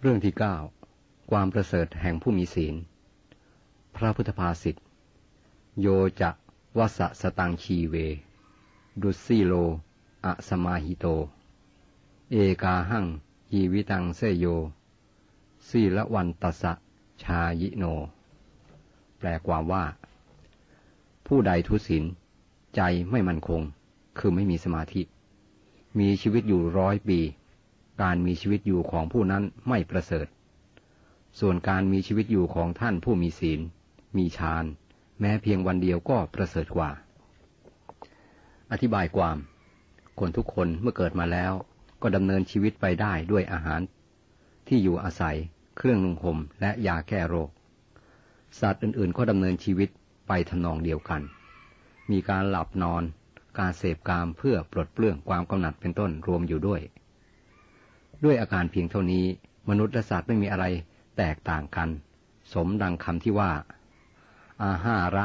เรื่องที่9ความประเสริฐแห่งผู้มีศีลพระพุทธภาษิตโยจะวัสสตังชีเวดุสีโลอะสมาหิโตเอกาหังชีวิตังเสยโยสีละวันตัสสะชายิโนแปลความว่าผู้ใดทุศีลใจไม่มั่นคงคือไม่มีสมาธิมีชีวิตอยู่100 ปีการมีชีวิตอยู่ของผู้นั้นไม่ประเสริฐส่วนการมีชีวิตอยู่ของท่านผู้มีศีลมีฌานแม้เพียงวันเดียวก็ประเสริฐกว่าอธิบายความคนทุกคนเมื่อเกิดมาแล้วก็ดำเนินชีวิตไปได้ด้วยอาหารที่อยู่อาศัยเครื่องนุ่งห่มและยาแก้โรคสัตว์อื่นๆก็ดำเนินชีวิตไปทำนองเดียวกันมีการหลับนอนการเสพกามเพื่อปลดเปลื้องความกำหนัดเป็นต้นรวมอยู่ด้วยอาการเพียงเท่านี้มนุษย์และสัตว์ไม่มีอะไรแตกต่างกันสมดังคำที่ว่าอาหาระ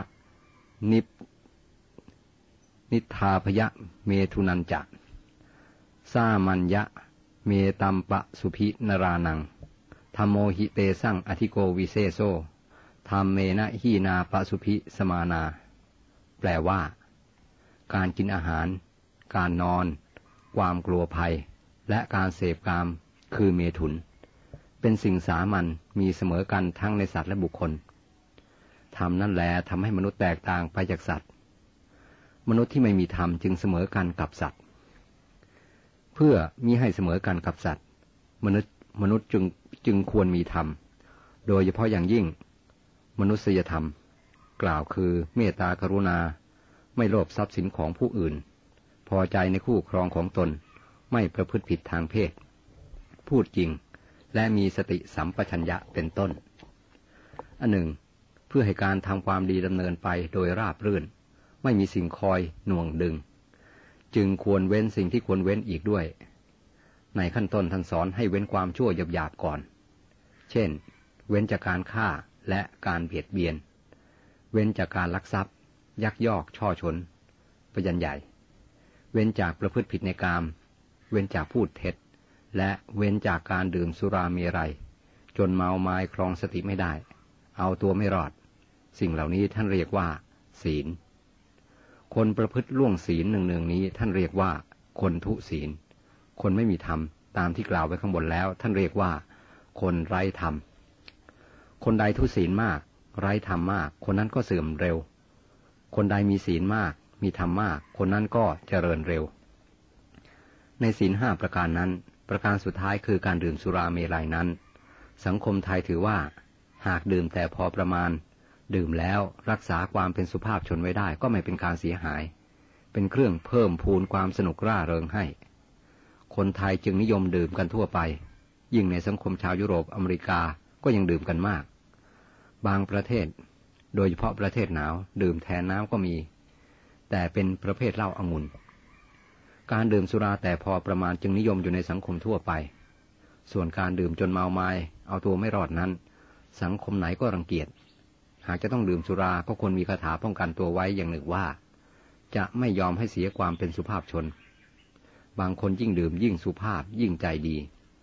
นิทาพยะเมทุนันจะสามัญญะเมตัมปะสุภินรานังธัมโมหิเตสังอธิโกวิเศโสธัมเมนะหีนาปะสุภิสมานาแปลว่าการกินอาหารการนอนความกลัวภัยและการเสพกามคือเมถุนเป็นสิ่งสามัญมีเสมอกันทั้งในสัตว์และบุคคลธรรมนั่นแหละทำให้มนุษย์แตกต่างไปจากสัตว์มนุษย์ที่ไม่มีธรรมจึงเสมอกันกับสัตว์เพื่อมิให้เสมอกันกับสัตว์มนุษย์จึงควรมีธรรมโดยเฉพาะอย่างยิ่งมนุษยธรรมกล่าวคือเมตตากรุณาไม่โลภทรัพย์สินของผู้อื่นพอใจในคู่ครองของตนไม่ประพฤติผิดทางเพศพูดจริงและมีสติสัมปชัญญะเป็นต้นอันหนึ่งเพื่อให้การทำความดีดำเนินไปโดยราบรื่นไม่มีสิ่งคอยหน่วงดึงจึงควรเว้นสิ่งที่ควรเว้นอีกด้วยในขั้นต้นท่านสอนให้เว้นความชั่วหยาบๆก่อนเช่นเว้นจากการฆ่าและการเบียดเบียนเว้นจากการลักทรัพย์ยักยอกช่อฉนพยัญใหญ่เว้นจากประพฤติผิดในกามเว้นจากพูดเท็จและเว้นจากการดื่มสุราเมรัยจนเมาไม้ครองสติไม่ได้เอาตัวไม่รอดสิ่งเหล่านี้ท่านเรียกว่าศีลคนประพฤติล่วงศีลเนืองๆนี้ท่านเรียกว่าคนทุศีลคนไม่มีธรรมตามที่กล่าวไว้ข้างบนแล้วท่านเรียกว่าคนไร้ธรรมคนใดทุศีลมากไร้ธรรมมากคนนั้นก็เสื่อมเร็วคนใดมีศีลมากมีธรรมมากคนนั้นก็เจริญเร็วในศีล5ประการนั้นประการสุดท้ายคือการดื่มสุราเมรัยนั้นสังคมไทยถือว่าหากดื่มแต่พอประมาณดื่มแล้วรักษาความเป็นสุภาพชนไว้ได้ก็ไม่เป็นการเสียหายเป็นเครื่องเพิ่มพูนความสนุกร่าเริงให้คนไทยจึงนิยมดื่มกันทั่วไปยิ่งในสังคมชาวยุโรปอเมริกาก็ยังดื่มกันมากบางประเทศโดยเฉพาะประเทศหนาวดื่มแทนน้ำก็มีแต่เป็นประเภทเหล้าองุ่นการดื่มสุราแต่พอประมาณจึงนิยมอยู่ในสังคมทั่วไปส่วนการดื่มจนเมาไม้เอาตัวไม่รอดนั้นสังคมไหนก็รังเกียจหากจะต้องดื่มสุราก็ควรมีคาถาป้องกันตัวไว้อย่างหนึ่งว่าจะไม่ยอมให้เสียความเป็นสุภาพชนบางคนยิ่งดื่มยิ่งสุภาพยิ่งใจดี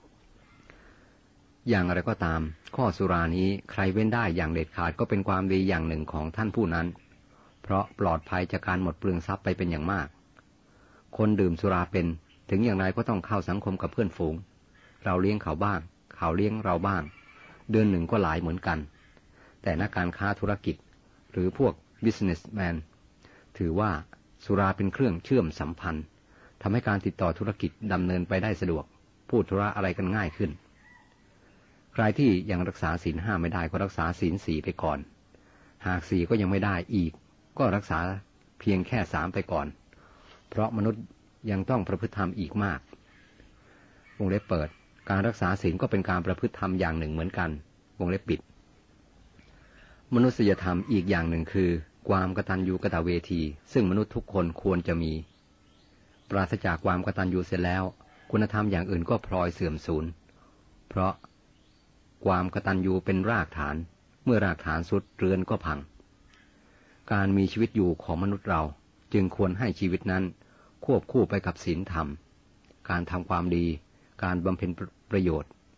อย่างไรก็ตามข้อสุรานี้ใครเว้นได้อย่างเด็ดขาดก็เป็นความดีอย่างหนึ่งของท่านผู้นั้นเพราะปลอดภัยจากการหมดเปลืองทรัพย์ไปเป็นอย่างมากคนดื่มสุราเป็นถึงอย่างไรก็ต้องเข้าสังคมกับเพื่อนฝูงเราเลี้ยงเขาบ้างเขาเลี้ยงเราบ้างเดือนหนึ่งก็หลายเหมือนกันแต่นักการค้าธุรกิจหรือพวก businessman ถือว่าสุราเป็นเครื่องเชื่อมสัมพันธ์ทำให้การติดต่อธุรกิจดำเนินไปได้สะดวกพูดธุระอะไรกันง่ายขึ้นใครที่ยังรักษาศีล5ไม่ได้ก็รักษาศีล4ไปก่อนหาก4ก็ยังไม่ได้อีกก็รักษาเพียงแค่3ไปก่อนเพราะมนุษย์ยังต้องประพฤติธรรมอีกมากวงเล็บเปิดการรักษาศีลก็เป็นการประพฤติธรรมอย่างหนึ่งเหมือนกันวงเล็บปิดมนุษยธรรมอีกอย่างหนึ่งคือความกตัญญูกตเวทีซึ่งมนุษย์ทุกคนควรจะมีปราศจากความกตัญญูเสร็จแล้วคุณธรรมอย่างอื่นก็พลอยเสื่อมสูญเพราะความกตัญญูเป็นรากฐานเมื่อรากฐานสุดเรือนก็พังการมีชีวิตอยู่ของมนุษย์เราจึงควรให้ชีวิตนั้นควบคู่ไปกับศีลธรรมการทำความดีการบำเพ็ญประโยชน์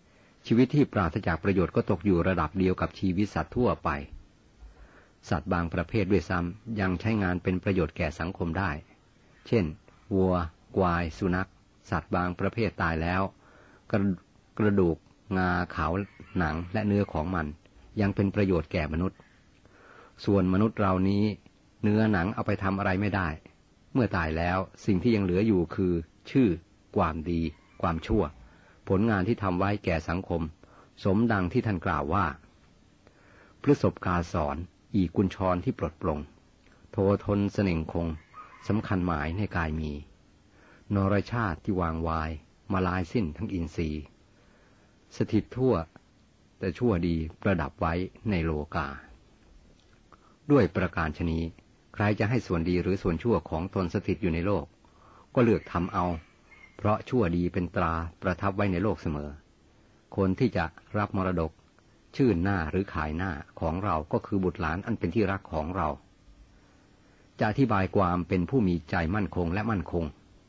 ชีวิตที่ปราศจากประโยชน์ก็ตกอยู่ระดับเดียวกับชีวิตสัตว์ทั่วไปสัตว์บางประเภทด้วยซ้ำยังใช้งานเป็นประโยชน์แก่สังคมได้เช่นวัวควายสุนัขสัตว์บางประเภทตายแล้วกระดูกงาเขาหนังและเนื้อของมันยังเป็นประโยชน์แก่มนุษย์ส่วนมนุษย์เรานี้เนื้อหนังเอาไปทำอะไรไม่ได้เมื่อตายแล้วสิ่งที่ยังเหลืออยู่คือชื่อความดีความชั่วผลงานที่ทำไว้แก่สังคมสมดังที่ท่านกล่าวว่าพฤศพกาสอนอีกุญชรที่ปลดปลงโททนเสน่งคงสำคัญหมายในกายมีนรชาติที่วางวายมาลายสิ้นทั้งอินทรีย์สถิตทั่วแต่ชั่วดีประดับไว้ในโลกาด้วยประการฉนี้ใครจะให้ส่วนดีหรือส่วนชั่วของตนสถิตอยู่ในโลกก็เลือกทำเอาเพราะชั่วดีเป็นตราประทับไว้ในโลกเสมอคนที่จะรับมรดกชื่นหน้าหรือขายหน้าของเราก็คือบุตรหลานอันเป็นที่รักของเราจะอธิบายความเป็นผู้มีใจมั่นคงและมั่นคง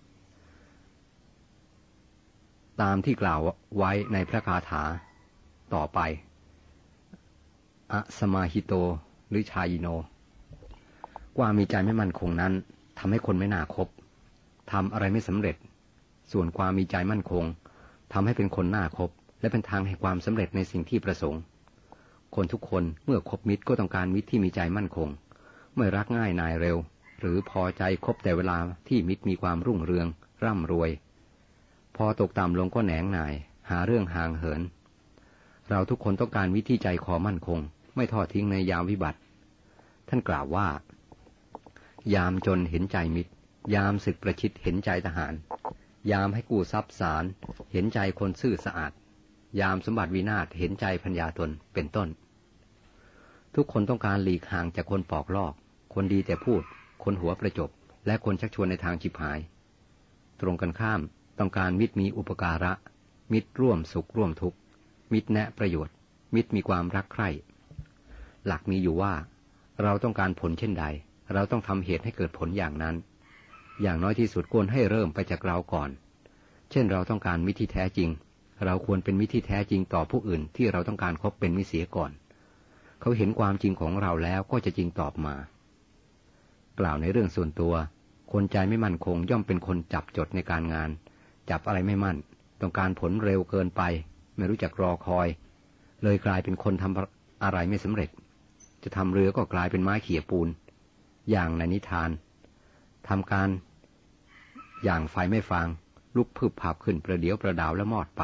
ตามที่กล่าวไว้ในพระคาถาต่อไปอสมาหิโตหรือชายิโนความมีใจไม่มั่นคงนั้นทำให้คนไม่น่าคบทำอะไรไม่สำเร็จส่วนความมีใจมั่นคงทำให้เป็นคนน่าคบและเป็นทางแห่งความสำเร็จในสิ่งที่ประสงค์คนทุกคนเมื่อคบมิตรก็ต้องการมิตรที่มีใจมั่นคงไม่รักง่ายนายเร็วหรือพอใจคบแต่เวลาที่มิตรมีความรุ่งเรืองร่ำรวยพอตกต่ำลงก็แหนงหน่ายหาเรื่องห่างเหินเราทุกคนต้องการมิตรที่ใจคอมั่นคงไม่ทอดทิ้งในยามวิบัติท่านกล่าวว่ายามจนเห็นใจมิตรยามศึกประชิดเห็นใจทหารยามให้กู้ทรัพย์สารเห็นใจคนซื่อสะอาดยามสมบัติวินาศเห็นใจพัญญาตนเป็นต้นทุกคนต้องการหลีกห่างจากคนปอกลอกคนดีแต่พูดคนหัวประจบและคนชักชวนในทางฉิบหายตรงกันข้ามต้องการมิตรมีอุปการะมิตรร่วมสุขร่วมทุกข์มิตรแนะประโยชน์มิตรมีความรักใคร่หลักมีอยู่ว่าเราต้องการผลเช่นใดเราต้องทำเหตุให้เกิดผลอย่างนั้นอย่างน้อยที่สุดควรให้เริ่มไปจากเราก่อนเช่นเราต้องการมิตรที่แท้จริงเราควรเป็นมิตรที่แท้จริงต่อผู้อื่นที่เราต้องการคบเป็นมิตรเสียก่อนเขาเห็นความจริงของเราแล้วก็จะจริงตอบมากล่าวในเรื่องส่วนตัวคนใจไม่มั่นคงย่อมเป็นคนจับจดในการงานจับอะไรไม่มั่นต้องการผลเร็วเกินไปไม่รู้จักรอคอยเลยกลายเป็นคนทำอะไรไม่สำเร็จจะทำเรือก็กลายเป็นไม้เขี่ยปูนอย่างในนิทานทำการอย่างไฟไม่ฟางลุกพึบพับขึ้นประเดี๋ยวประดาวแล้วมอดไป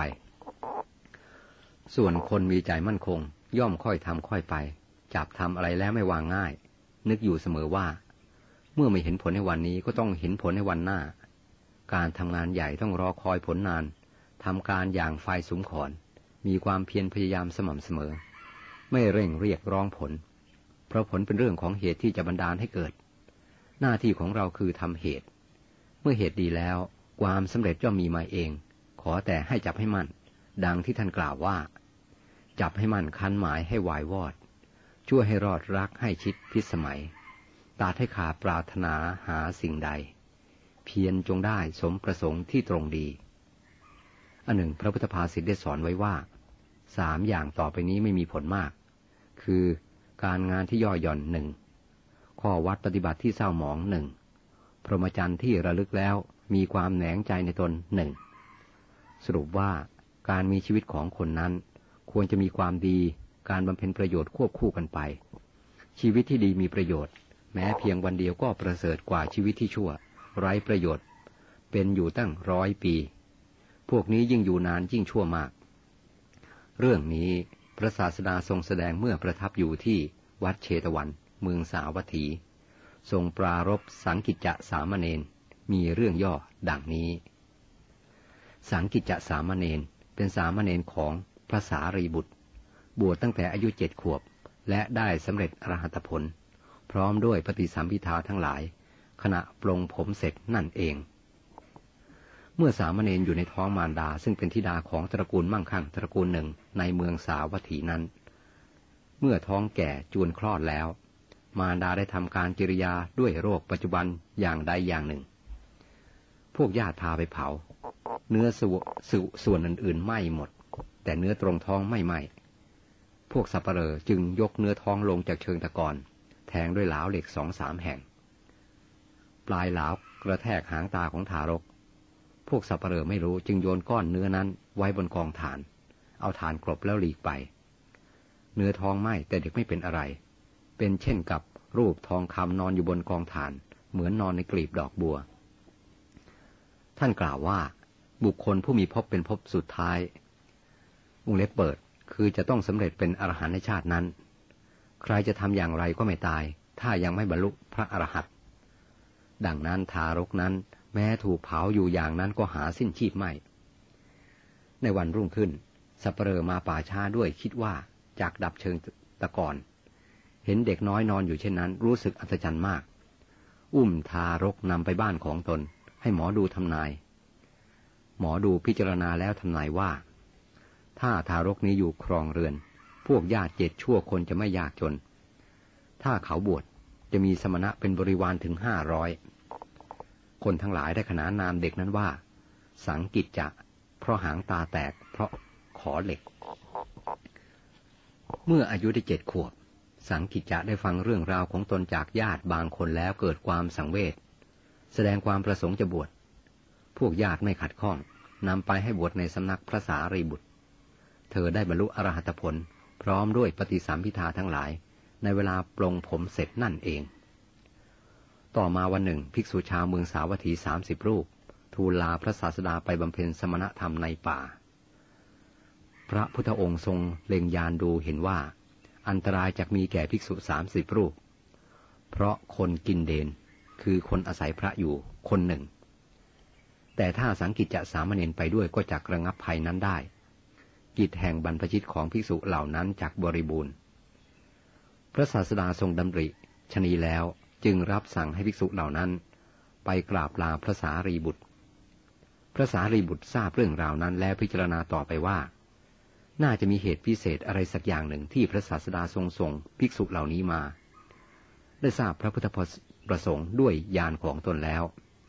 ส่วนคนมีใจมั่นคงย่อมค่อยทำค่อยไปจับทำอะไรแล้วไม่วางง่ายนึกอยู่เสมอว่าเมื่อไม่เห็นผลในวันนี้ก็ต้องเห็นผลในวันหน้าการทำงานใหญ่ต้องรอคอยผลนานทำการอย่างไฟสุมขอนมีความเพียรพยายามสม่ำเสมอไม่เร่งเรียกร้องผลเพราะผลเป็นเรื่องของเหตุที่จะบันดาลให้เกิดหน้าที่ของเราคือทำเหตุเมื่อเหตุดีแล้วความสำเร็จย่อมมีมาเองขอแต่ให้จับให้มั่นดังที่ท่านกล่าวว่าจับให้มั่นคันหมายให้วายวอดช่วยให้รอดรักให้ชิดพิสมัยตัดให้ขาดปรารถนาหาสิ่งใดเพียรจงได้สมประสงค์ที่ตรงดีอันหนึ่งพระพุทธภาษิตได้สอนไว้ว่า3อย่างต่อไปนี้ไม่มีผลมากคือการงานที่ย่อหย่อน1ข้อวัดปฏิบัติที่เศร้าหมอง1พรหมจรรย์ที่ระลึกแล้วมีความแหนงใจในตน1สรุปว่าการมีชีวิตของคนนั้นควรจะมีความดีการบำเพ็ญประโยชน์ควบคู่กันไปชีวิตที่ดีมีประโยชน์แม้เพียงวันเดียวก็ประเสริฐกว่าชีวิตที่ชั่วไร้ประโยชน์เป็นอยู่ตั้ง100 ปีพวกนี้ยิ่งอยู่นานยิ่งชั่วมากเรื่องนี้พระศาสดาทรงแสดงเมื่อประทับอยู่ที่วัดเชตวันเมืองสาวัตถีทรงปรารภสังกิจจะสามเณรมีเรื่องย่อดังนี้สังกิจจะสามเณรเป็นสามเณรของพระสารีบุตรบวชตั้งแต่อายุ7 ขวบและได้สำเร็จอรหัตผลพร้อมด้วยปฏิสัมภิทาทั้งหลายขณะปลงผมเสร็จนั่นเองเมื่อสามเณรอยู่ในท้องมารดาซึ่งเป็นธิดาของตระกูลมั่งคั่งตระกูลหนึ่งในเมืองสาวัตถีนั้นเมื่อท้องแก่จวนคลอดแล้วมารดาได้ทำการกิริยาด้วยโรคปัจจุบันอย่างใดอย่างหนึ่งพวกญาติพาไปเผาเนื้อส่วนอื่นๆไหม้หมดแต่เนื้อตรงท้องไม่ไหม้พวกสัปเหร่อจึงยกเนื้อท้องลงจากเชิงตะกอนแทงด้วยเหลาเหล็ก2-3 แห่งปลายเหลากระแทกหางตาของทารกพวกสัปเหร่อไม่รู้จึงโยนก้อนเนื้อนั้นไว้บนกองถ่านเอาถ่านกลบแล้วหลีกไปเนื้อท้องไหม้แต่เด็กไม่เป็นอะไรเป็นเช่นกับรูปทองคำนอนอยู่บนกองถ่านเหมือนนอนในกลีบดอกบัวท่านกล่าวว่าบุคคลผู้มีภพเป็นภพสุดท้ายวงเล็บเปิดคือจะต้องสำเร็จเป็นอรหันต์ในชาตินั้นใครจะทำอย่างไรก็ไม่ตายถ้ายังไม่บรรลุพระอรหันต์ดังนั้นทารกนั้นแม้ถูกเผาอยู่อย่างนั้นก็หาสิ้นชีพไม่ในวันรุ่งขึ้นสัปเหร่อมาป่าช้าด้วยคิดว่าจากดับเชิงตะกอนเห็นเด็กน้อยนอนอยู่เช่นนั้นรู้สึกอัศจรรย์มากอุ้มทารกนำไปบ้านของตนให้หมอดูทำนายหมอดูพิจารณาแล้วทำนายว่าถ้าทารกนี้อยู่ครองเรือนพวกญาติ7 ชั่วคนจะไม่ยากจนถ้าเขาบวชจะมีสมณะเป็นบริวารถึง500คนทั้งหลายได้ขนานนามเด็กนั้นว่าสังกิจจะเพราะหางตาแตกเพราะขอเหล็กเมื่ออายุได้7 ขวบสังกิจจะได้ฟังเรื่องราวของตนจากญาติบางคนแล้วเกิดความสังเวชแสดงความประสงค์จะบวชพวกญาติไม่ขัดข้องนำไปให้บวชในสำนักพระสารีบุตรเธอได้บรรลุอรหัตผลพร้อมด้วยปฏิสัมภิทาทั้งหลายในเวลาปลงผมเสร็จนั่นเองต่อมาวันหนึ่งภิกษุชาวเมืองสาวัตถี30 รูปทูลลาพระศาสดาไปบำเพ็ญสมณธรรมในป่าพระพุทธองค์ทรงเล็งยานดูเห็นว่าอันตรายจะมีแก่ภิกษุ30 รูปเพราะคนกินเดนคือคนอาศัยพระอยู่คนหนึ่งแต่ถ้าสังกิจจะสามเณรไปด้วยก็จักระงับภัยนั้นได้กิจแห่งบรรพชิตของภิกษุเหล่านั้นจักบริบูรณ์พระศาสดาทรงดำริชนีแล้วจึงรับสั่งให้ภิกษุเหล่านั้นไปกราบลาพระสารีบุตรพระสารีบุตรทราบเรื่องราวนั้นแล้วพิจารณาต่อไปว่าน่าจะมีเหตุพิเศษอะไรสักอย่างหนึ่งที่พระศาสดาทรงส่งภิกษุเหล่านี้มาได้ทราบพระพุทธประสงค์ด้วยญาณของตนแล้ว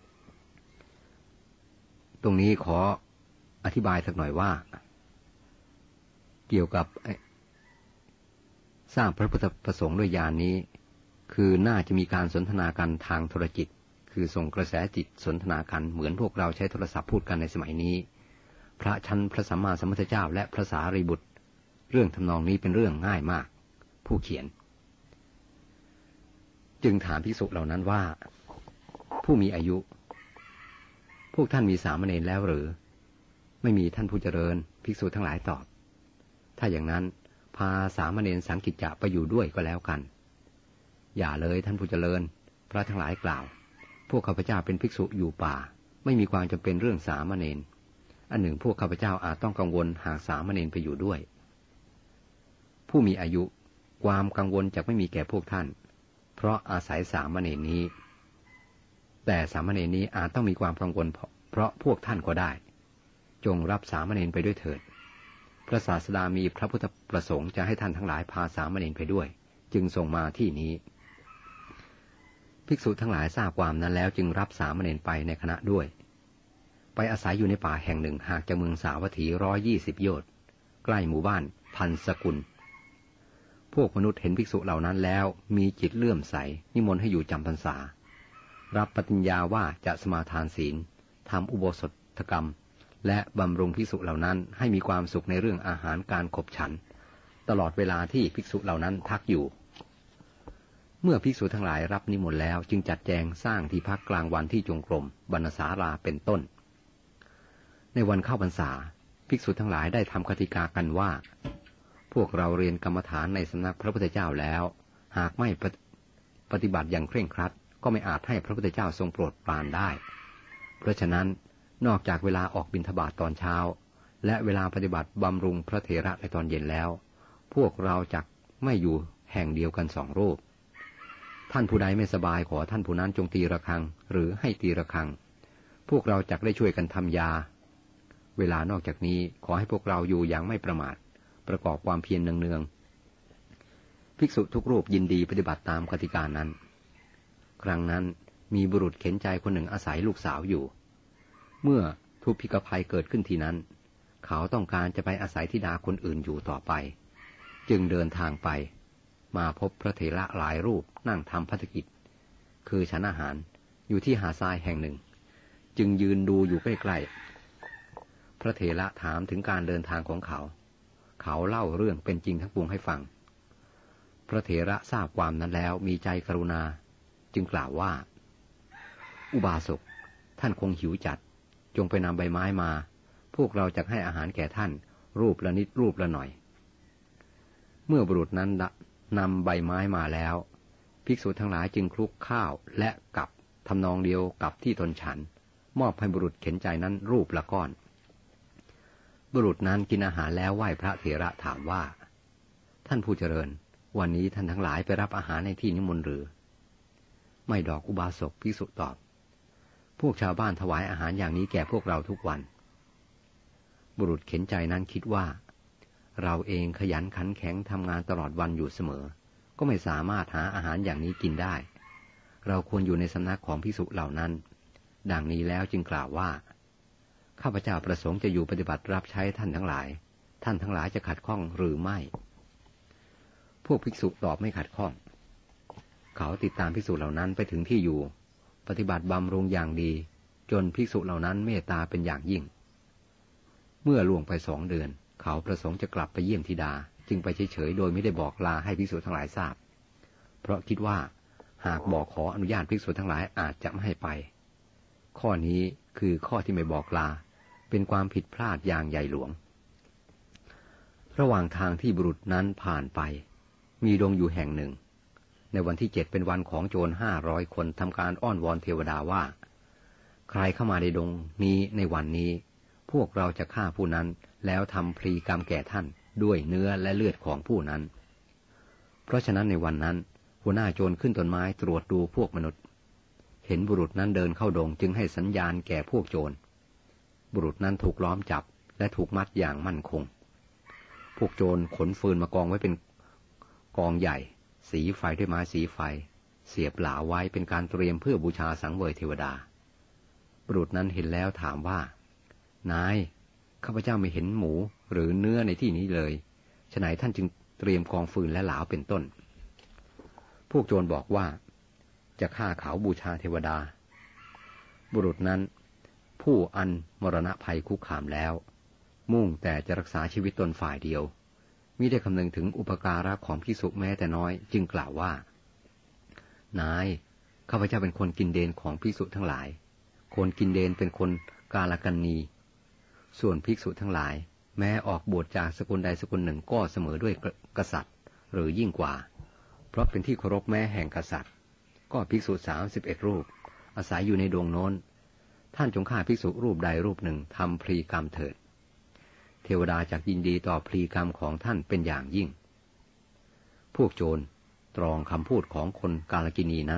ตรงนี้ขออธิบายสักหน่อยว่าเกี่ยวกับทราบพระพุทธประสงค์ด้วยญาณนี้คือน่าจะมีการสนทนากันทางโทรจิตคือส่งกระแสจิตสนทนากันเหมือนพวกเราใช้โทรศัพท์พูดกันในสมัยนี้พระชั้นพระสัมมาสัมพุทธเจ้าและพระสารีบุตรเรื่องทำนองนี้เป็นเรื่องง่ายมากผู้เขียนจึงถามภิกษุเหล่านั้นว่าผู้มีอายุพวกท่านมีสามเณรแล้วหรือไม่มีท่านผู้เจริญภิกษุทั้งหลายตอบถ้าอย่างนั้นพาสามเณรสังกิจจะไปอยู่ด้วยก็แล้วกันอย่าเลยท่านผู้เจริญพระทั้งหลายกล่าวพวกข้าพเจ้าเป็นภิกษุอยู่ป่าไม่มีความจำเป็นเรื่องสามเณรอันหนึ่งพวกข้าพเจ้าอาจต้องกังวลหากสามเณรไปอยู่ด้วยผู้มีอายุความกังวลจะไม่มีแก่พวกท่านเพราะอาศัยสามเณรนี้แต่สามเณรนี้อาจต้องมีความกังวลเพราะพวกท่านก็ได้จงรับสามเณรไปด้วยเถิดพระศาสดามีพระพุทธประสงค์จะให้ท่านทั้งหลายพาสามเณรไปด้วยจึงส่งมาที่นี้ภิกษุทั้งหลายทราบความนั้นแล้วจึงรับสามเณรไปในคณะด้วยไปอาศัยอยู่ในป่าแห่งหนึ่งห่างจากเมืองสาวัตถี120 โยชน์ใกล้หมู่บ้านพันสกุลพวกมนุษย์เห็นภิกษุเหล่านั้นแล้วมีจิตเลื่อมใสนิมนต์ให้อยู่จำพรรษารับปฏิญญาว่าจะสมาทานศีลทำอุโบสถกรรมและบำรุงภิกษุเหล่านั้นให้มีความสุขในเรื่องอาหารการขบฉันตลอดเวลาที่ภิกษุเหล่านั้นพักอยู่เมื่อภิกษุทั้งหลายรับนิมนต์แล้วจึงจัดแจงสร้างที่พักกลางวันที่จงกรมบรรณศาลาเป็นต้นในวันเข้าพรรษาภิกษุทั้งหลายได้ทำกติกากันว่าพวกเราเรียนกรรมฐานในสำนักพระพุทธเจ้าแล้วหากไม่ปฏิบัติอย่างเคร่งครัดก็ไม่อาจให้พระพุทธเจ้าทรงโปรดปรานได้เพราะฉะนั้นนอกจากเวลาออกบิณฑบาตตอนเช้าและเวลาปฏิบัติบำรุงพระเถระในตอนเย็นแล้วพวกเราจักไม่อยู่แห่งเดียวกัน2 รูปท่านผู้ใดไม่สบายขอท่านผู้นั้นจงตีระฆังหรือให้ตีระฆังพวกเราจักได้ช่วยกันทำยาเวลานอกจากนี้ขอให้พวกเราอยู่อย่างไม่ประมาทประกอบความเพียรเนืองๆภิกษุทุกรูปยินดีปฏิบัติตามกติกานั้นครั้งนั้นมีบุรุษเข็นใจคนหนึ่งอาศัยลูกสาวอยู่เมื่อทุพพิกภัยเกิดขึ้นที่นั้นเขาต้องการจะไปอาศัยธิดาคนอื่นอยู่ต่อไปจึงเดินทางไปมาพบพระเถระหลายรูปนั่งทำภัตกิจคือฉันอาหารอยู่ที่หาดทรายแห่งหนึ่งจึงยืนดูอยู่ใกล้ๆพระเถระถามถึงการเดินทางของเขาเขาเล่าเรื่องเป็นจริงทั้งปวงให้ฟังพระเถระทราบความนั้นแล้วมีใจกรุณาจึงกล่าวว่าอุบาสกท่านคงหิวจัดจงไปนำใบไม้มาพวกเราจะให้อาหารแก่ท่านรูปละนิดรูปละหน่อยเมื่อบุรุษนั้นนำใบไม้มาแล้วภิกษุทั้งหลายจึงคลุกข้าวและกับทำนองเดียวกับที่ตนฉันมอบให้บุรุษเข็นใจนั้นรูปละก้อนบุรุษนั้นกินอาหารแล้วไหว้พระเถระถามว่าท่านผู้เจริญวันนี้ท่านทั้งหลายไปรับอาหารในที่นิมนต์หรือไม่ดอกอุบาสกภิกษุตอบพวกชาวบ้านถวายอาหารอย่างนี้แก่พวกเราทุกวันบุรุษเข็นใจนั้นคิดว่าเราเองขยันขันแข็งทำงานตลอดวันอยู่เสมอก็ไม่สามารถหาอาหารอย่างนี้กินได้เราควรอยู่ในสำนักของภิกษุเหล่านั้นดังนี้แล้วจึงกล่าวว่าข้าพเจ้าประสงค์จะอยู่ปฏิบัติรับใช้ท่านทั้งหลายท่านทั้งหลายจะขัดข้องหรือไม่พวกภิกษุตอบไม่ขัดข้องเขาติดตามภิกษุเหล่านั้นไปถึงที่อยู่ปฏิบัติบำรุงอย่างดีจนภิกษุเหล่านั้นเมตตาเป็นอย่างยิ่งเมื่อล่วงไป2 เดือนเขาประสงค์จะกลับไปเยี่ยมธิดาจึงไปเฉยๆโดยไม่ได้บอกลาให้ภิกษุทั้งหลายทราบเพราะคิดว่าหากบอกขออนุญาตภิกษุทั้งหลายอาจจะไม่ให้ไปข้อนี้คือข้อที่ไม่บอกลาเป็นความผิดพลาดอย่างใหญ่หลวงระหว่างทางที่บุรุษนั้นผ่านไปมีดงอยู่แห่งหนึ่งในวันที่7เป็นวันของโจร500 คนทำการอ้อนวอนเทวดาว่าใครเข้ามาในดงนี้ในวันนี้พวกเราจะฆ่าผู้นั้นแล้วทำพลีกรรมแก่ท่านด้วยเนื้อและเลือดของผู้นั้นเพราะฉะนั้นในวันนั้นหัวหน้าโจรขึ้นต้นไม้ตรวจดูพวกมนุษย์เห็นบุรุษนั้นเดินเข้าดงจึงให้สัญญาณแก่พวกโจรบุรุษนั้นถูกล้อมจับและถูกมัดอย่างมั่นคงพวกโจรขนฟืนมากองไว้เป็นกองใหญ่สีไฟด้วยไม้สีไฟเสียบหลาไว้เป็นการเตรียมเพื่อบูชาสังเวยเทวดาบุรุษนั้นเห็นแล้วถามว่านายข้าพเจ้าไม่เห็นหมูหรือเนื้อในที่นี้เลยฉะไหนท่านจึงเตรียมกองฟืนและหลาเป็นต้นพวกโจรบอกว่าจะฆ่าเขาบูชาเทวดาบุรุษนั้นผู้อันมรณะภัยคุกคามแล้วมุ่งแต่จะรักษาชีวิตตนฝ่ายเดียวมิได้คำนึงถึงอุปการะของภิกษุแม้แต่น้อยจึงกล่าวว่านายข้าพเจ้าเป็นคนกินเดนของภิกษุทั้งหลายคนกินเดนเป็นคนกาลกันนีส่วนภิกษุทั้งหลายแม้ออกบวชจากสกุลใดสกุลหนึ่งก็เสมอด้วยกษัตริย์หรือยิ่งกว่าเพราะเป็นที่เคารพแม้แห่งกษัตริย์ก็ภิกษุ31 รูปอาศัยอยู่ในดงโน้นท่านจงฆ่าภิกษุรูปใดรูปหนึ่งทำพลีกรรมเถิดเทวดาจักยินดีต่อพลีกรรมของท่านเป็นอย่างยิ่งพวกโจรตรองคำพูดของคนกาลกินีนั้น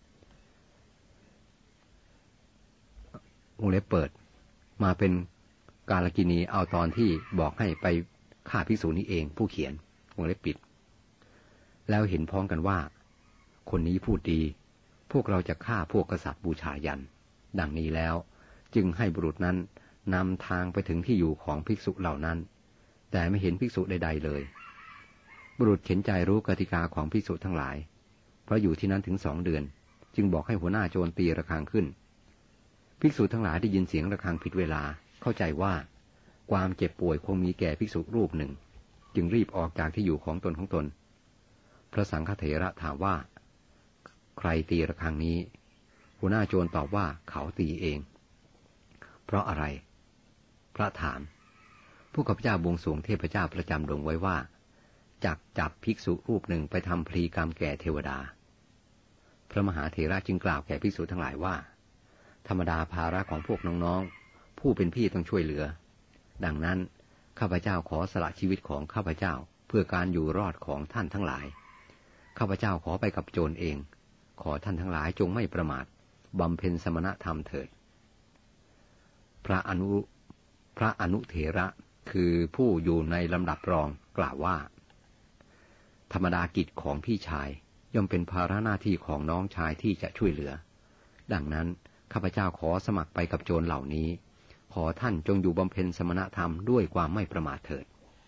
วงเล็บเปิดมาเป็นกาลกินีเอาตอนที่บอกให้ไปฆ่าภิกษุนี้เองผู้เขียนวงเล็บปิดแล้วเห็นพ้องกันว่าคนนี้พูดดีพวกเราจะฆ่าพวกกษัตริย์บูชายันดังนี้แล้วจึงให้บุรุษนั้นนำทางไปถึงที่อยู่ของภิกษุเหล่านั้นแต่ไม่เห็นภิกษุใดๆเลยบุรุษเข็นใจรู้กติกาของภิกษุทั้งหลายเพราะอยู่ที่นั้นถึง2 เดือนจึงบอกให้หัวหน้าโจรตีระฆังขึ้นภิกษุทั้งหลายได้ยินเสียงระฆังผิดเวลาเข้าใจว่าความเจ็บป่วยคงมีแก่ภิกษุรูปหนึ่งจึงรีบออกจากที่อยู่ของตนพระสังฆเถระถามว่าใครตีระฆังนี้หัวหน้าโจรตอบว่าเขาตีเองเพราะอะไรพระถามผู้ข้าพเจ้าบวงสรวงเทพเจ้าประจำดงไว้ว่าจักจับภิกษุรูปหนึ่งไปทำพลีกรรมแก่เทวดาพระมหาเถระจึงกล่าวแก่ภิกษุทั้งหลายว่าธรรมดาภาระของพวกน้องๆผู้เป็นพี่ต้องช่วยเหลือดังนั้นข้าพเจ้าขอสละชีวิตของข้าพเจ้าเพื่อการอยู่รอดของท่านทั้งหลายข้าพเจ้าขอไปกับโจรเองขอท่านทั้งหลายจงไม่ประมาทบำเพ็ญสมณธรรมเถิดพระอนุเถระคือผู้อยู่ในลำดับรองกล่าวว่าธรรมดากิจของพี่ชายย่อมเป็นภาระหน้าที่ของน้องชายที่จะช่วยเหลือดังนั้นข้าพเจ้าขอสมัครไปกับโจรเหล่านี้ขอท่านจงอยู่บำเพ็ญสมณธรรมด้วยความไม่ประมาทเถิด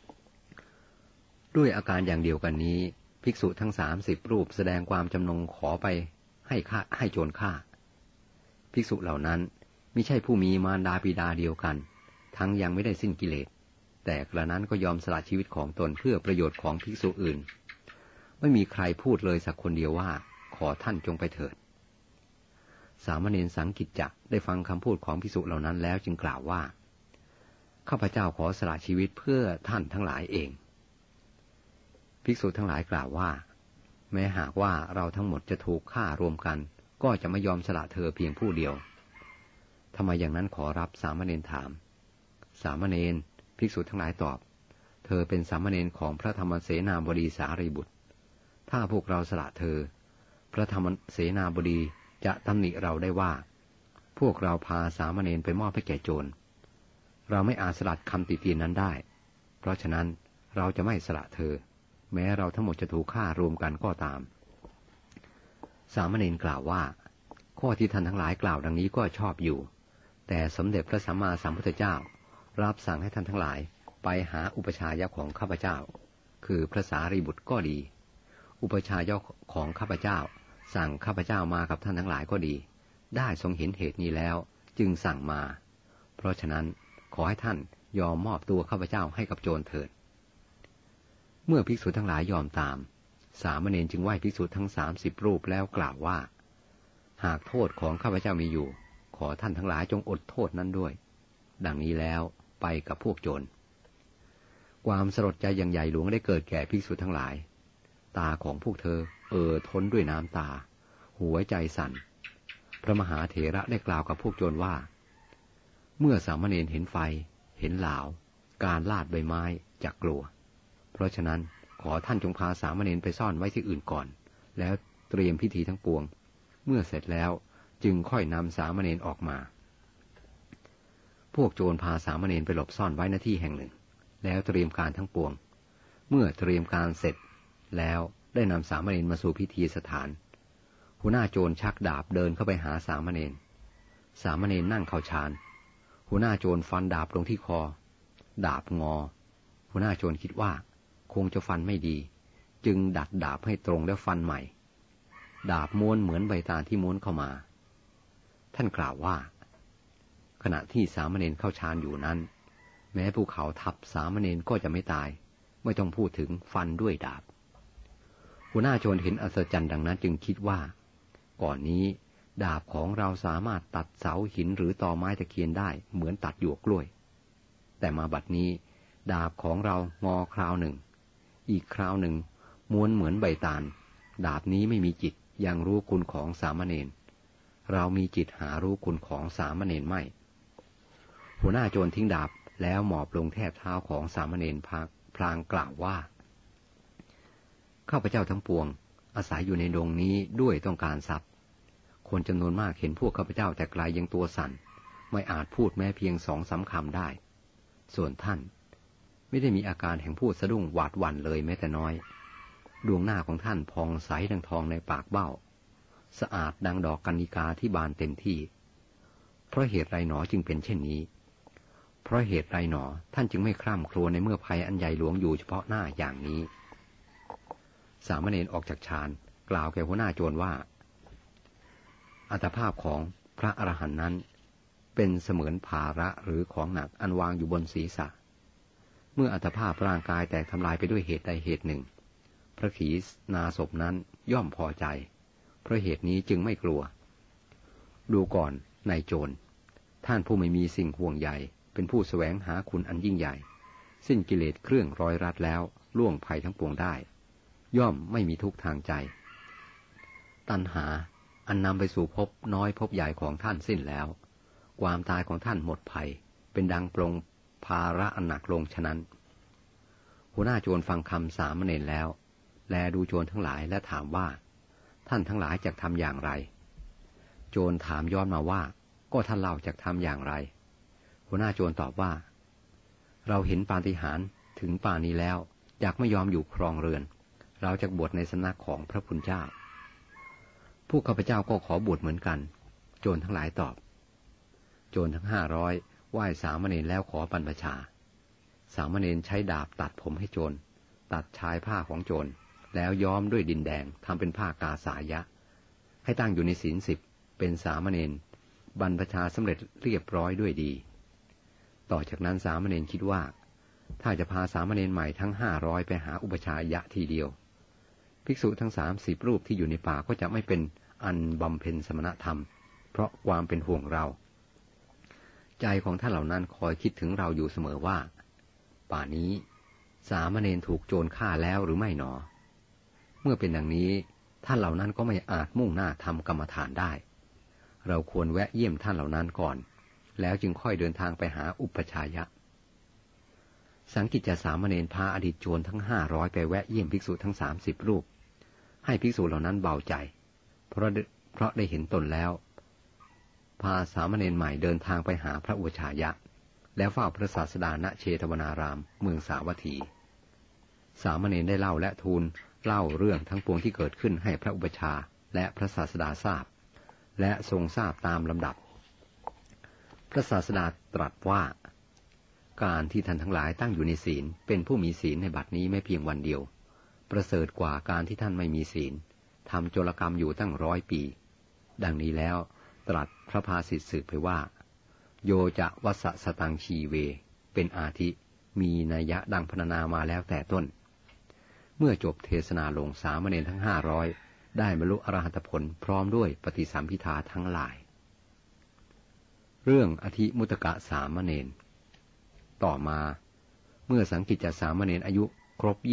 ด้วยอาการอย่างเดียวกันนี้ภิกษุทั้ง30 รูปแสดงความจำนงขอไปให้โจรฆ่าภิกษุเหล่านั้นมิใช่ผู้มีมารดาบิดาเดียวกันทั้งยังไม่ได้สิ้นกิเลสแต่กระนั้นก็ยอมสละชีวิตของตนเพื่อประโยชน์ของภิกษุอื่นไม่มีใครพูดเลยสักคนเดียวว่าขอท่านจงไปเถิดสามเณรสังกิจจะได้ฟังคำพูดของภิกษุเหล่านั้นแล้วจึงกล่าวว่าข้าพเจ้าขอสละชีวิตเพื่อท่านทั้งหลายเองภิกษุทั้งหลายกล่าวว่าแม้หากว่าเราทั้งหมดจะถูกฆ่ารวมกันก็จะไม่ยอมสละเธอเพียงผู้เดียวทำไมอย่างนั้นขอรับสามเณรถามสามเณรภิกษุทั้งหลายตอบเธอเป็นสามเณรของพระธรรมเสนาบดีสารีบุตรถ้าพวกเราสละเธอพระธรรมเสนาบดีจะตำหนิเราได้ว่าพวกเราพาสามเณรไปมอบให้แก่โจรเราไม่อาจสลัดคำติเตียนนั้นได้เพราะฉะนั้นเราจะไม่สละเธอแม้เราทั้งหมดจะถูกฆ่ารวมกันก็ตามสามเณรกล่าวว่าข้อที่ท่านทั้งหลายกล่าวดังนี้ก็ชอบอยู่แต่สมเด็จพระสัมมาสัมพุทธเจ้ารับสั่งให้ท่านทั้งหลายไปหาอุปชายะของข้าพเจ้าคือพระสารีบุตรก็ดีอุปชายะของข้าพเจ้าสั่งข้าพเจ้ามากับท่านทั้งหลายก็ดีได้ทรงเห็นเหตุนี้แล้วจึงสั่งมาเพราะฉะนั้นขอให้ท่านยอมมอบตัวข้าพเจ้าให้กับโจรเถิดเมื่อภิกษุทั้งหลายยอมตามสามเณรจึงไหว้ภิกษุทั้ง30 รูปแล้วกล่าวว่าหากโทษของข้าพเจ้ามีอยู่ขอท่านทั้งหลายจงอดโทษนั้นด้วยดังนี้แล้วไปกับพวกโจรความสลดใจอย่างใหญ่หลวงได้เกิดแก่ภิกษุทั้งหลายตาของพวกเธอท้นด้วยน้ำตาหัวใจสั่นพระมหาเถระได้กล่าวกับพวกโจรว่าเมื่อสามเณรเห็นไฟเห็นหลาวการลาดใบไม้จะกลัวเพราะฉะนั้นขอท่านจงพาสามเณรไปซ่อนไว้ที่อื่นก่อนแล้วเตรียมพิธีทั้งปวงเมื่อเสร็จแล้วจึงค่อยนำสามเณรออกมาพวกโจรพาสามเณรไปหลบซ่อนไว้ณที่แห่งหนึ่งแล้วเตรียมการทั้งปวงเมื่อเตรียมการเสร็จแล้วได้นำสามเณรมาสู่พิธีสถานหัวหน้าโจรชักดาบเดินเข้าไปหาสามเณรสามเณรนั่งเข้าฌานหัวหน้าโจรฟันดาบลงที่คอดาบงอหัวหน้าโจรคิดว่าคงจะฟันไม่ดีจึงดัดดาบให้ตรงแล้วฟันใหม่ดาบม้วนเหมือนใบตาลที่ม้วนเข้ามาท่านกล่าวว่าขณะที่สามเณรเข้าฌานอยู่นั้นแม้ภูเขาทับสามเณรก็จะไม่ตายไม่ต้องพูดถึงฟันด้วยดาบหัวหน้าโจรเห็นอัศจรรย์ดังนั้นจึงคิดว่าก่อนนี้ดาบของเราสามารถตัดเสาหินหรือตอไม้ตะเคียนได้เหมือนตัดหยวกกล้วยแต่มาบัดนี้ดาบของเรางอคราวหนึ่งอีกคราวหนึ่งม้วนเหมือนใบตาลดาบนี้ไม่มีจิตยังรู้คุณของสามเณรเรามีจิตหารู้คุณของสามเณรไม่หัวหน้าโจรทิ้งดาบแล้วหมอบลงแทบเท้าของสามเณรพลางกล่าวว่าข้าพเจ้าทั้งปวงอาศัยอยู่ในดงนี้ด้วยต้องการทรัพย์คนจำนวนมากเห็นพวกข้าพเจ้าแต่ไกลยังตัวสั่นไม่อาจพูดแม้เพียง2-3 คำได้ส่วนท่านไม่ได้มีอาการแห่งพูดสะดุ้งหวาดหวั่นเลยแม้แต่น้อยดวงหน้าของท่านพองใสดังทองในปากเบ้าสะอาดดังดอกกัญญิกาที่บานเต็มที่เพราะเหตุไรหนอจึงเป็นเช่นนี้เพราะเหตุไรหนอท่านจึงไม่คร่ำครวญในเมื่อภัยอันใหญ่หลวงอยู่เฉพาะหน้าอย่างนี้สามเณรออกจากฌานกล่าวแก่หัวหน้าโจรว่าอัตภาพของพระอรหันต์นั้นเป็นเสมือนภาระหรือของหนักอันวางอยู่บนศีรษะเมื่ออัตภาพร่างกายแตกทำลายไปด้วยเหตุใดเหตุหนึ่งพระขีณาสพนั้นย่อมพอใจเพราะเหตุนี้จึงไม่กลัวดูก่อนนายโจรท่านผู้ไม่มีสิ่งห่วงใยเป็นผู้แสวงหาคุณอันยิ่งใหญ่สิ้นกิเลสเครื่องร้อยรัดแล้วล่วงภัยทั้งปวงได้ย่อมไม่มีทุกข์ทางใจตัณหาอันนำไปสู่ภพน้อยภพใหญ่ของท่านสิ้นแล้วความตายของท่านหมดภัยเป็นดังปลงภาระอันหนักลงฉะนั้นหัวหน้าโจรฟังคำสามเณรแล้วแลดูโจรทั้งหลายและถามว่าท่านทั้งหลายจะทำอย่างไรโจรถามย้อนมาว่าก็ท่านเล่าจะทำอย่างไรหัวหน้าโจรตอบว่าเราเห็นปาฏิหาริย์ถึงป่านนี้แล้วอยากไม่ยอมอยู่ครองเรือนเราจะบวชในสำนักของพระพุทธเจ้าพวกข้าพเจ้าก็ขอบวชเหมือนกันโจรทั้งหลายตอบโจรทั้ง500 ไหว้สามเณรแล้วขอบรรพชาสามเณรใช้ดาบตัดผมให้โจรตัดชายผ้าของโจรแล้วย้อมด้วยดินแดงทำเป็นผ้ากาสายะให้ตั้งอยู่ในศีล10เป็นสามเณรบรรพชาสำเร็จเรียบร้อยด้วยดีต่อจากนั้นสามเณรคิดว่าถ้าจะพาสามเณรใหม่ทั้ง500ไปหาอุปชายะทีเดียวภิกษุทั้ง30รูปที่อยู่ในป่าก็จะไม่เป็นอันบำเพ็ญสมณธรรมเพราะความเป็นห่วงเราใจของท่านเหล่านั้นคอยคิดถึงเราอยู่เสมอว่าป่านี้สามเณรถูกโจรฆ่าแล้วหรือไม่หนอเมื่อเป็นดังนี้ท่านเหล่านั้นก็ไม่อาจมุ่งหน้าทำกรรมฐานได้เราควรแวะเยี่ยมท่านเหล่านั้นก่อนแล้วจึงค่อยเดินทางไปหาอุปชายะสังกิจจสามเณรพาอดีตโจรทั้ง500ไปแวะเยี่ยมภิกษุทั้ง30รูปให้ภิกษุเหล่านั้นเบาใจเพราะได้เห็นตนแล้วพาสามเณรใหม่เดินทางไปหาพระอุปชายะแล้วเฝ้าพระศาสดาณเชตวนารามเมืองสาวัตถีสามเณรได้เล่าและทูลเล่าเรื่องทั้งปวงที่เกิดขึ้นให้พระอุปชาและพระศาสดาทราบและทรงทราบตามลำดับพระศาสดาตรัสว่าการที่ท่านทั้งหลายตั้งอยู่ในศีลเป็นผู้มีศีลในบัดนี้ไม่เพียงวันเดียวประเสริฐกว่าการที่ท่านไม่มีศีลทำโจรกรรมอยู่ตั้ง100 ปีดังนี้แล้วตรัสพระภาษิตสืบไปว่าโยจะวัสสตังชีเวเป็นอาทิมีนัยยะดังพรรณนามาแล้วแต่ต้นเมื่อจบเทศนาลงสามเณรทั้ง500ได้บรรลุอรหัตผลพร้อมด้วยปฏิสัมภิทาทั้งหลายเรื่องอธิมุตกะสามเณรต่อมาเมื่อสังกิจจสามเณรอายุครบ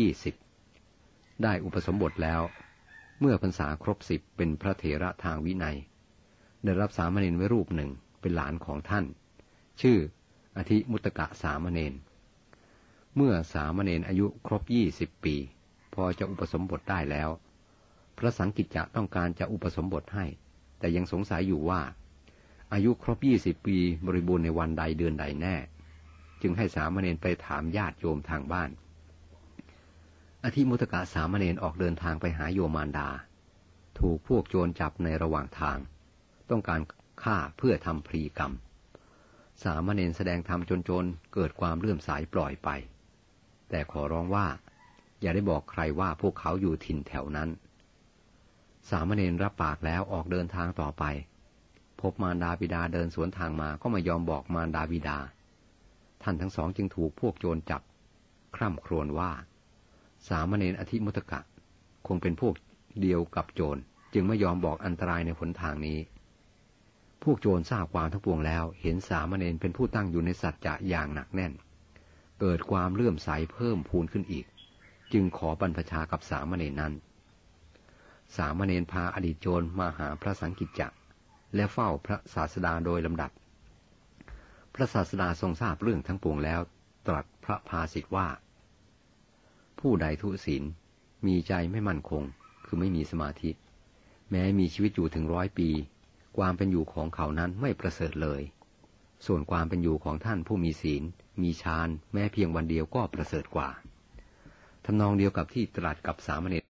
20ได้อุปสมบทแล้วเมื่อพรรษาครบ10เป็นพระเถระทางวินัยได้รับสามเณรไว้รูปหนึ่งเป็นหลานของท่านชื่ออธิมุตกะสามเณรเมื่อสามเณรอายุครบ20 ปีพอจะอุปสมบทได้แล้วพระสังกิจจะต้องการจะอุปสมบทให้แต่ยังสงสัยอยู่ว่าอายุครบ20 ปีบริบูรณ์ในวันใดเดือนใดแน่จึงให้สามเณรไปถามญาติโยมทางบ้านอธิมุตกะสามเณรออกเดินทางไปหาโยมมารดาถูกพวกโจรจับในระหว่างทางต้องการฆ่าเพื่อทำพลีกรรมสามเณรแสดงธรรมจนโจรเกิดความเลื่อมใสปล่อยไปแต่ขอร้องว่าอย่าได้บอกใครว่าพวกเขาอยู่ถิ่นแถวนั้นสามเณรรับปากแล้วออกเดินทางต่อไปพบมารดาบิดาเดินสวนทางมาก็ไม่ยอมบอกมารดาบิดาท่านทั้งสองจึงถูกพวกโจรจับคร่ำครวญว่าสามเณรอธิมุตกะคงเป็นพวกเดียวกับโจรจึงไม่ยอมบอกอันตรายในหนทางนี้พวกโจรทราบความทั้งปวงแล้วเห็นสามเณรเป็นผู้ตั้งอยู่ในสัจจะอย่างหนักแน่นเกิดความเลื่อมใสเพิ่มพูนขึ้นอีกจึงขอบรรพชากับสามเณรนั้นสามเณรพาอดีตโจรมาหาพระสังกิจจะและเฝ้าพระศาสดาโดยลำดับพระศาสดาทรงทราบเรื่องทั้งปวงแล้วตรัสพระภาษิตว่าผู้ใดทุศีลมีใจไม่มั่นคงคือไม่มีสมาธิแม้มีชีวิตอยู่ถึง100 ปีความเป็นอยู่ของเขานั้นไม่ประเสริฐเลยส่วนความเป็นอยู่ของท่านผู้มีศีลมีฌานแม้เพียงวันเดียวก็ประเสริฐกว่าทำนองเดียวกับที่ตรัสกับสามเณร